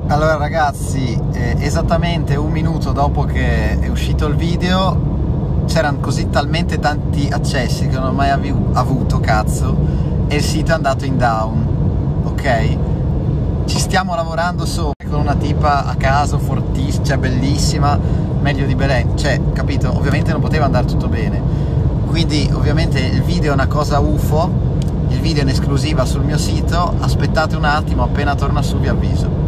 Allora ragazzi, esattamente un minuto dopo che è uscito il video c'erano così talmente tanti accessi che non ho mai avuto, cazzo, e il sito è andato in down, ok? Ci stiamo lavorando sopra con una tipa a caso, fortissima, cioè bellissima, meglio di Belen, cioè, capito? Ovviamente non poteva andare tutto bene, quindi ovviamente il video è una cosa UFO, il video è in esclusiva sul mio sito, aspettate un attimo, appena torna su vi avviso.